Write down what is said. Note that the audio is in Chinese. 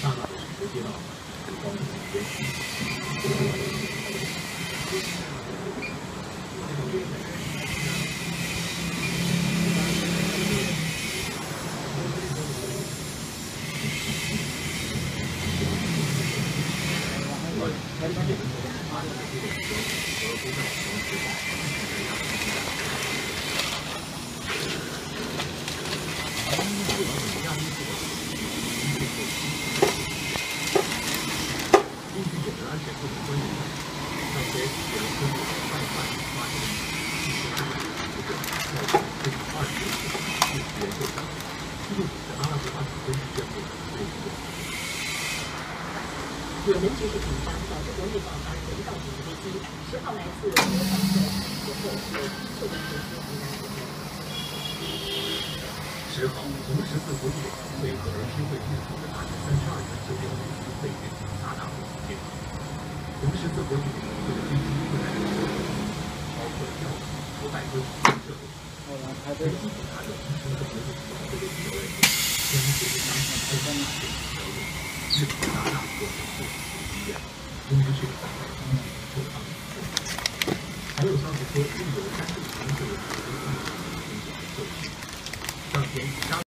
大大的直接到光的边缘。 也能及时紧张导致国内爆发人道主义危机。10号来自俄方的协会对特别投资很大责任。 10号，从14国际委员会和人批会预筹的大约32个就业会被运行大大不同。从14国际委员会的经济会来说，包括教育、代沟、社会，随机检查的同时和国际委员会的责任，将会对当前开发哪些条例，是否大大过分不同意见。应该是在经济正常。还有消息说，印度3个城市的